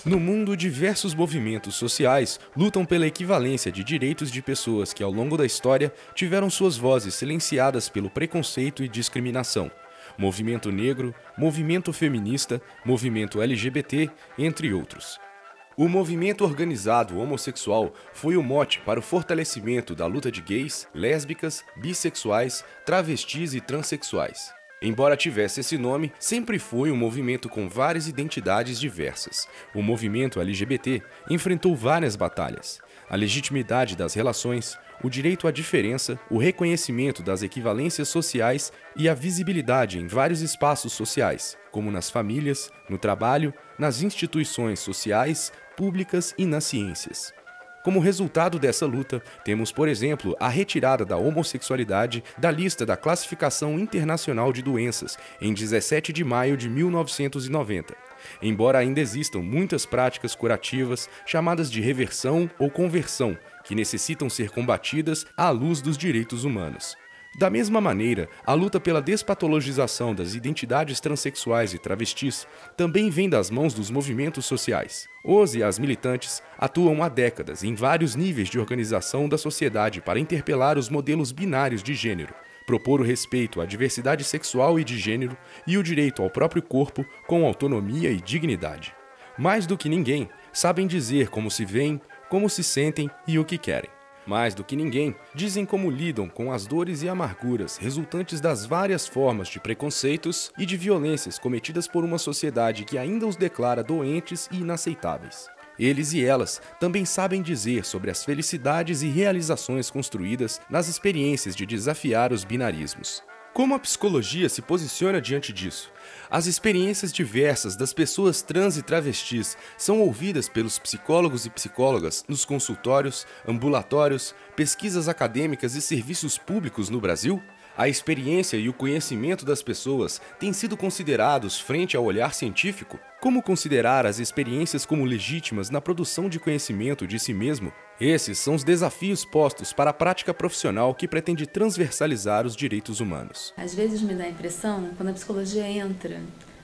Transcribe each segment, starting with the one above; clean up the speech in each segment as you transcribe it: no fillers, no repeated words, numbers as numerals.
No mundo, diversos movimentos sociais lutam pela equivalência de direitos de pessoas que, ao longo da história, tiveram suas vozes silenciadas pelo preconceito e discriminação. Movimento negro, movimento feminista, movimento LGBT, entre outros. O movimento organizado homossexual foi o mote para o fortalecimento da luta de gays, lésbicas, bissexuais, travestis e transexuais. Embora tivesse esse nome, sempre foi um movimento com várias identidades diversas. O movimento LGBT enfrentou várias batalhas. A legitimidade das relações, o direito à diferença, o reconhecimento das equivalências sociais e a visibilidade em vários espaços sociais, como nas famílias, no trabalho, nas instituições sociais, públicas e nas ciências. Como resultado dessa luta, temos, por exemplo, a retirada da homossexualidade da lista da Classificação Internacional de Doenças, em 17 de maio de 1990. Embora ainda existam muitas práticas curativas, chamadas de reversão ou conversão, que necessitam ser combatidas à luz dos direitos humanos. Da mesma maneira, a luta pela despatologização das identidades transexuais e travestis também vem das mãos dos movimentos sociais. Os e as militantes atuam há décadas em vários níveis de organização da sociedade para interpelar os modelos binários de gênero, propor o respeito à diversidade sexual e de gênero e o direito ao próprio corpo com autonomia e dignidade. Mais do que ninguém, sabem dizer como se veem, como se sentem e o que querem. Mais do que ninguém, dizem como lidam com as dores e amarguras resultantes das várias formas de preconceitos e de violências cometidas por uma sociedade que ainda os declara doentes e inaceitáveis. Eles e elas também sabem dizer sobre as felicidades e realizações construídas nas experiências de desafiar os binarismos. Como a psicologia se posiciona diante disso? As experiências diversas das pessoas trans e travestis são ouvidas pelos psicólogos e psicólogas nos consultórios, ambulatórios, pesquisas acadêmicas e serviços públicos no Brasil? A experiência e o conhecimento das pessoas têm sido considerados frente ao olhar científico? Como considerar as experiências como legítimas na produção de conhecimento de si mesmo? Esses são os desafios postos para a prática profissional que pretende transversalizar os direitos humanos. Às vezes me dá a impressão, quando a psicologia entra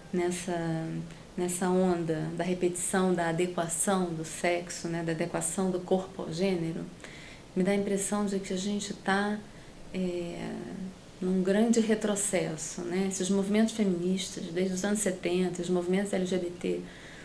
nessa onda da repetição, da adequação do sexo, da adequação do corpo ao gênero, me dá a impressão de que a gente está num grande retrocesso. Esses movimentos feministas, desde os anos 70, os movimentos LGBT,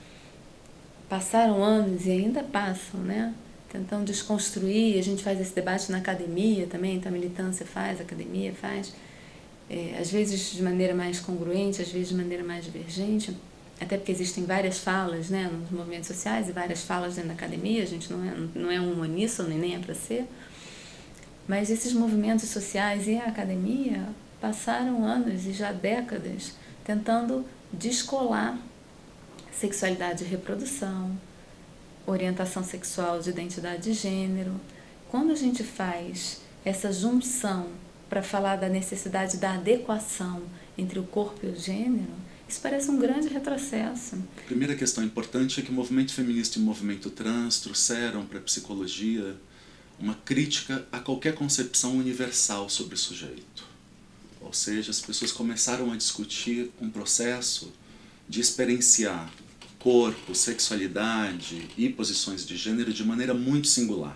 passaram anos e ainda passam, tentando desconstruir. A gente faz esse debate na academia também, então a militância faz, a academia faz, às vezes de maneira mais congruente, às vezes de maneira mais divergente, até porque existem várias falas nos movimentos sociais e várias falas dentro da academia, a gente não é um uníssono e nem é para ser. Mas esses movimentos sociais e a academia passaram anos e já décadas tentando descolar sexualidade e reprodução, orientação sexual de identidade de gênero. Quando a gente faz essa junção para falar da necessidade da adequação entre o corpo e o gênero, isso parece um grande retrocesso. A primeira questão importante é que o movimento feminista e o movimento trans trouxeram para a psicologia uma crítica a qualquer concepção universal sobre o sujeito. Ou seja, as pessoas começaram a discutir um processo de experienciar corpo, sexualidade e posições de gênero de maneira muito singular.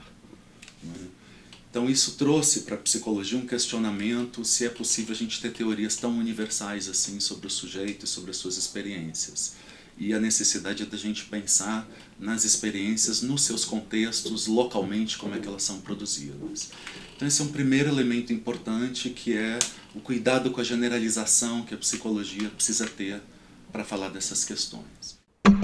Então isso trouxe para a psicologia um questionamento se é possível a gente ter teorias tão universais assim sobre o sujeito e sobre as suas experiências. E a necessidade da gente pensar nas experiências, nos seus contextos, localmente, como é que elas são produzidas. Então esse é um primeiro elemento importante, que é o cuidado com a generalização que a psicologia precisa ter para falar dessas questões.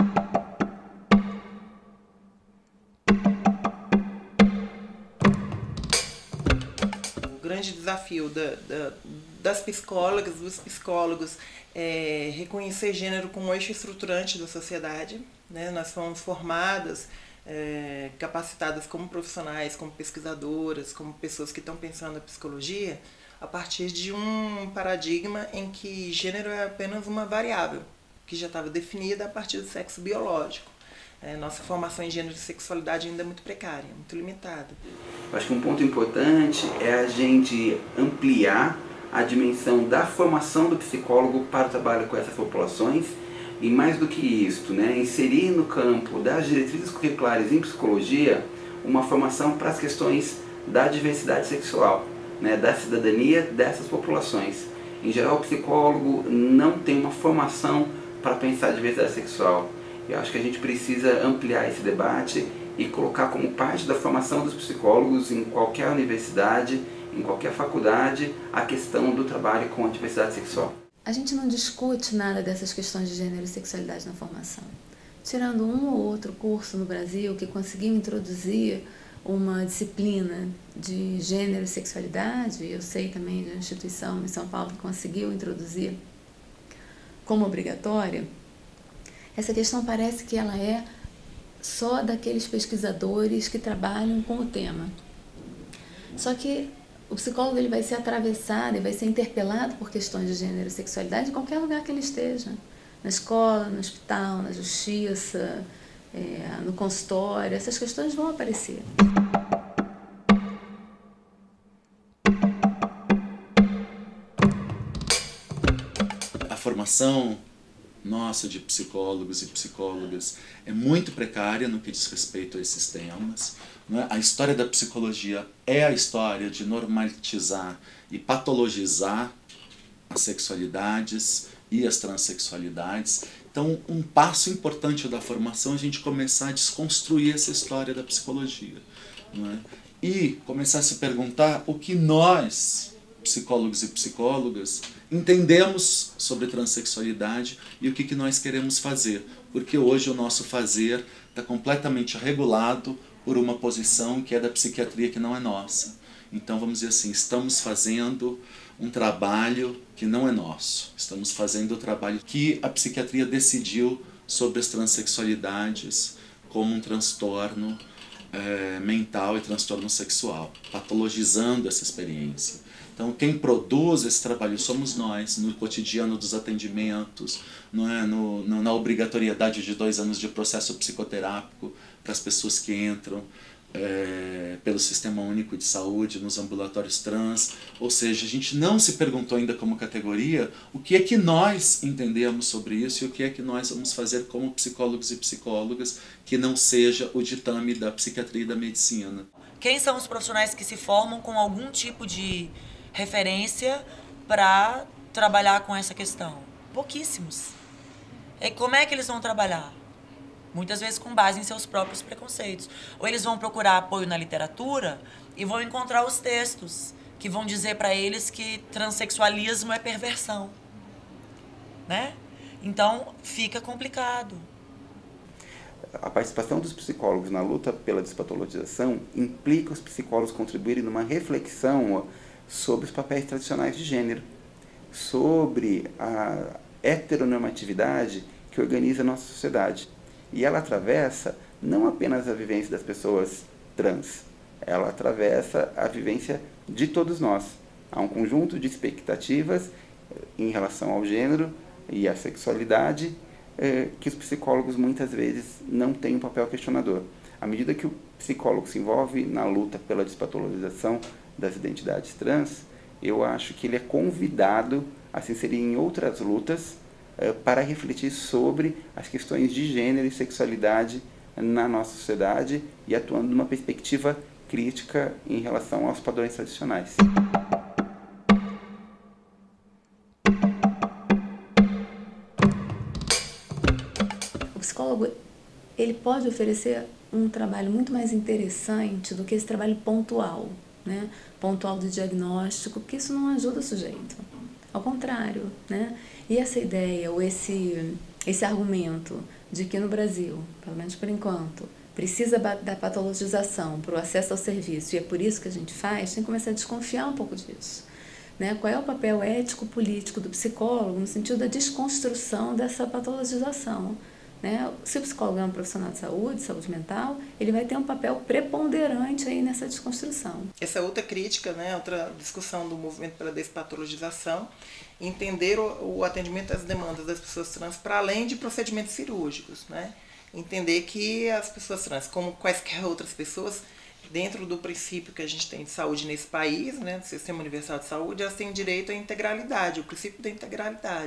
O grande desafio das psicólogas, dos psicólogos, é reconhecer gênero como um eixo estruturante da sociedade. Nós fomos formadas, capacitadas como profissionais, como pesquisadoras, como pessoas que estão pensando a psicologia a partir de um paradigma em que gênero é apenas uma variável, que já estava definida a partir do sexo biológico. Nossa formação em gênero e sexualidade ainda é muito precária, muito limitada. Eu acho que um ponto importante é a gente ampliar a dimensão da formação do psicólogo para o trabalho com essas populações, e mais do que isso, né, inserir no campo das diretrizes curriculares em psicologia uma formação para as questões da diversidade sexual, né, da cidadania dessas populações. Em geral, o psicólogo não tem uma formação para pensar a diversidade sexual. Eu acho que a gente precisa ampliar esse debate e colocar como parte da formação dos psicólogos em qualquer universidade, em qualquer faculdade, a questão do trabalho com a diversidade sexual. A gente não discute nada dessas questões de gênero e sexualidade na formação. Tirando um ou outro curso no Brasil que conseguiu introduzir uma disciplina de gênero e sexualidade, eu sei também de uma instituição em São Paulo que conseguiu introduzir como obrigatória, essa questão parece que ela é só daqueles pesquisadores que trabalham com o tema. Só que o psicólogo ele vai ser atravessado e vai ser interpelado por questões de gênero e sexualidade em qualquer lugar que ele esteja. Na escola, no hospital, na justiça, no consultório, essas questões vão aparecer. A formação nossa de psicólogos e psicólogas é muito precária no que diz respeito a esses temas. Né? A história da psicologia é a história de normatizar e patologizar as sexualidades e as transexualidades. Então, um passo importante da formação é a gente começar a desconstruir essa história da psicologia. Né? E começar a se perguntar o que nós, psicólogos e psicólogas, entendemos sobre transexualidade e o que nós queremos fazer. Porque hoje o nosso fazer está completamente regulado por uma posição que é da psiquiatria que não é nossa. Então, vamos dizer assim, estamos fazendo um trabalho que não é nosso. Estamos fazendo o trabalho que a psiquiatria decidiu sobre as transexualidades como um transtorno mental e transtorno sexual, patologizando essa experiência. Então, quem produz esse trabalho somos nós, no cotidiano dos atendimentos, não é? Na obrigatoriedade de 2 anos de processo psicoterápico para as pessoas que entram pelo Sistema Único de Saúde, nos ambulatórios trans. Ou seja, a gente não se perguntou ainda como categoria o que é que nós entendemos sobre isso e o que é que nós vamos fazer como psicólogos e psicólogas que não seja o ditame da psiquiatria e da medicina. Quem são os profissionais que se formam com algum tipo de referência para trabalhar com essa questão? Pouquíssimos. E como é que eles vão trabalhar? Muitas vezes com base em seus próprios preconceitos. Ou eles vão procurar apoio na literatura e vão encontrar os textos que vão dizer para eles que transexualismo é perversão. Né? Então, fica complicado. A participação dos psicólogos na luta pela despatologização implica os psicólogos contribuírem numa reflexão sobre os papéis tradicionais de gênero, sobre a heteronormatividade que organiza a nossa sociedade. E ela atravessa não apenas a vivência das pessoas trans, ela atravessa a vivência de todos nós. Há um conjunto de expectativas em relação ao gênero e à sexualidade que os psicólogos muitas vezes não têm um papel questionador. À medida que o psicólogo se envolve na luta pela despatologização das identidades trans, eu acho que ele é convidado a se inserir em outras lutas para refletir sobre as questões de gênero e sexualidade na nossa sociedade e atuando numa perspectiva crítica em relação aos padrões tradicionais. O psicólogo ele pode oferecer um trabalho muito mais interessante do que esse trabalho pontual, né? Pontual do diagnóstico, porque isso não ajuda o sujeito. Ao contrário, né? E essa ideia, ou esse argumento de que no Brasil, pelo menos por enquanto, precisa da patologização para o acesso ao serviço, e é por isso que a gente faz, tem que começar a desconfiar um pouco disso. Né? Qual é o papel ético-político do psicólogo no sentido da desconstrução dessa patologização? Né? Se o psicólogo é um profissional de saúde mental, ele vai ter um papel preponderante aí nessa desconstrução. Essa é outra crítica, né? Outra discussão do movimento pela despatologização, entender o atendimento às demandas das pessoas trans para além de procedimentos cirúrgicos. Né? Entender que as pessoas trans, como quaisquer outras pessoas, dentro do princípio que a gente tem de saúde nesse país, né, do Sistema Universal de Saúde, elas têm direito à integralidade, o princípio da integralidade.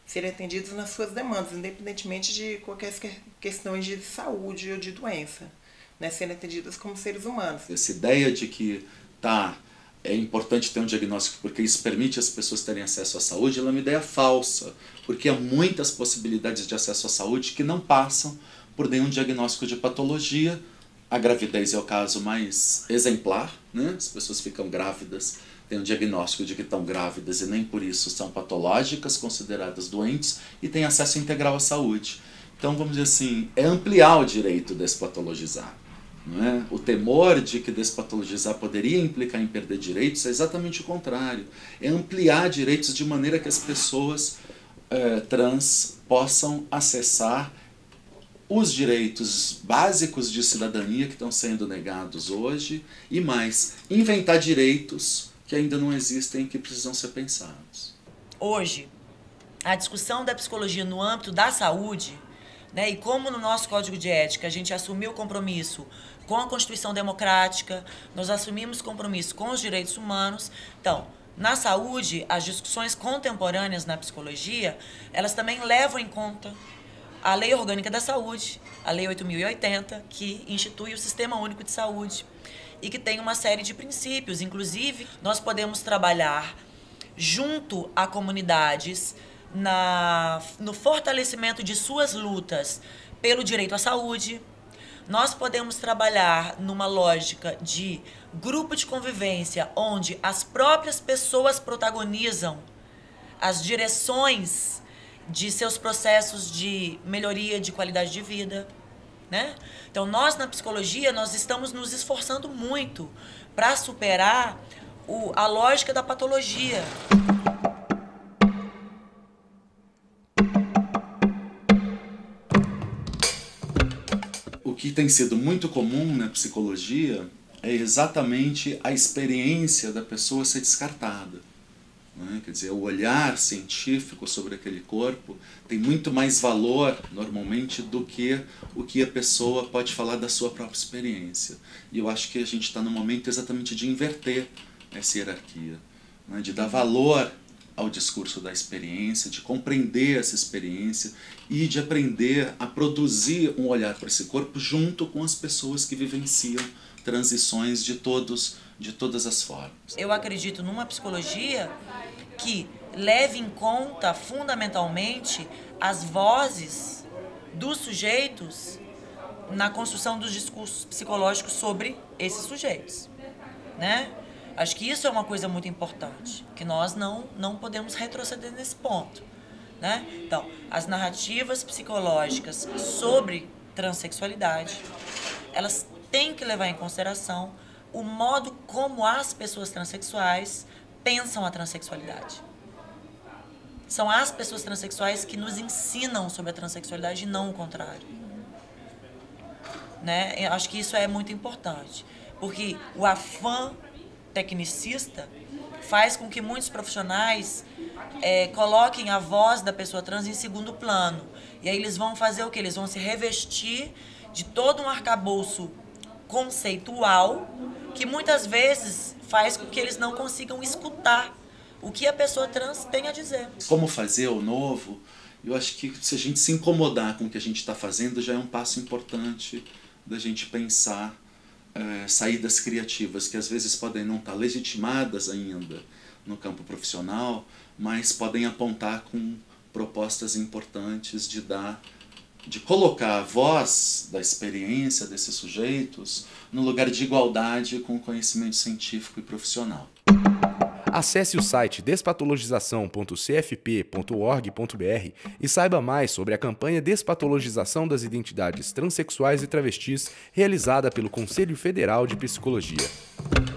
serem atendidos nas suas demandas, independentemente de qualquer questões de saúde ou de doença, né? Serem atendidas como seres humanos. Essa ideia de que é importante ter um diagnóstico porque isso permite as pessoas terem acesso à saúde, ela é uma ideia falsa, porque há muitas possibilidades de acesso à saúde que não passam por nenhum diagnóstico de patologia. A gravidez é o caso mais exemplar, né? As pessoas ficam grávidas, têm um diagnóstico de que estão grávidas e nem por isso são patológicas, consideradas doentes, e têm acesso integral à saúde. Então, vamos dizer assim, é ampliar o direito de despatologizar. Não é? O temor de que despatologizar poderia implicar em perder direitos é exatamente o contrário. É ampliar direitos de maneira que as pessoas trans possam acessar os direitos básicos de cidadania que estão sendo negados hoje e mais, inventar direitos que ainda não existem e que precisam ser pensados. Hoje, a discussão da psicologia no âmbito da saúde, né, e como no nosso Código de Ética a gente assumiu o compromisso com a Constituição Democrática, nós assumimos compromisso com os direitos humanos. Então, na saúde, as discussões contemporâneas na psicologia, elas também levam em conta a Lei Orgânica da Saúde, a Lei 8.080, que institui o Sistema Único de Saúde e que tem uma série de princípios. Inclusive, nós podemos trabalhar junto a comunidades no fortalecimento de suas lutas pelo direito à saúde. Nós podemos trabalhar numa lógica de grupo de convivência, onde as próprias pessoas protagonizam as direções de seus processos de melhoria de qualidade de vida, né? Então, nós na psicologia, nós estamos nos esforçando muito para superar a lógica da patologia. O que tem sido muito comum na psicologia é exatamente a experiência da pessoa ser descartada. Né? Quer dizer, o olhar científico sobre aquele corpo tem muito mais valor, normalmente, do que o que a pessoa pode falar da sua própria experiência. E eu acho que a gente está no momento exatamente de inverter essa hierarquia, né? De dar valor ao discurso da experiência, de compreender essa experiência e de aprender a produzir um olhar para esse corpo junto com as pessoas que vivenciam transições de todas as formas. Eu acredito numa psicologia que leve em conta fundamentalmente as vozes dos sujeitos na construção dos discursos psicológicos sobre esses sujeitos, né? Acho que isso é uma coisa muito importante, que nós não podemos retroceder nesse ponto, né? Então, as narrativas psicológicas sobre transexualidade, elas têm que levar em consideração o modo como as pessoas transexuais pensam a transexualidade. São as pessoas transexuais que nos ensinam sobre a transexualidade e não o contrário, né? Eu acho que isso é muito importante, porque o afã tecnicista faz com que muitos profissionais coloquem a voz da pessoa trans em segundo plano. E aí eles vão fazer o quê? Eles vão se revestir de todo um arcabouço conceitual que muitas vezes faz com que eles não consigam escutar o que a pessoa trans tem a dizer. Como fazer o novo? Eu acho que se a gente se incomodar com o que a gente está fazendo já é um passo importante da gente pensar saídas criativas que às vezes podem não estar legitimadas ainda no campo profissional, mas podem apontar com propostas importantes de colocar a voz da experiência desses sujeitos no lugar de igualdade com o conhecimento científico e profissional. Acesse o site despatologização.cfp.org.br e saiba mais sobre a campanha Despatologização das Identidades Transsexuais e Travestis realizada pelo Conselho Federal de Psicologia.